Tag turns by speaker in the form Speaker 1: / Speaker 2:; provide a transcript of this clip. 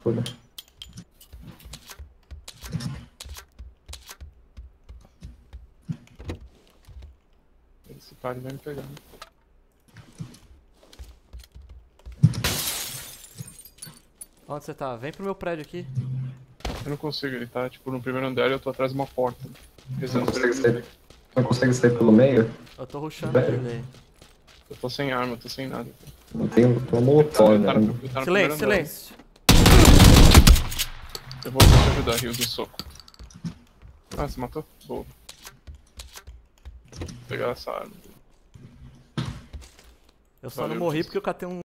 Speaker 1: Foda.
Speaker 2: Esse cara vai me pegar.
Speaker 3: Onde você tá? Vem pro meu prédio aqui.
Speaker 2: Eu não consigo, ele tá tipo no primeiro andar e eu tô atrás de uma porta.
Speaker 1: Não
Speaker 2: Rezando pra
Speaker 1: consegue
Speaker 2: ele.
Speaker 1: sair, não consegue sair pelo meio?
Speaker 3: Eu tô rushando
Speaker 1: Velho.
Speaker 3: ele aí.
Speaker 2: Eu tô sem arma, eu tô sem nada.
Speaker 1: Tem uma molotov, né?
Speaker 2: Ele tá no primeiro
Speaker 3: Silêncio,
Speaker 2: andar.
Speaker 3: silêncio.
Speaker 2: Eu vou te ajudar, Rio do soco. Ah, você matou? Boa. Vou pegar essa arma.
Speaker 3: Eu só
Speaker 2: Valeu,
Speaker 3: não morri
Speaker 2: Jus.
Speaker 3: porque eu catei um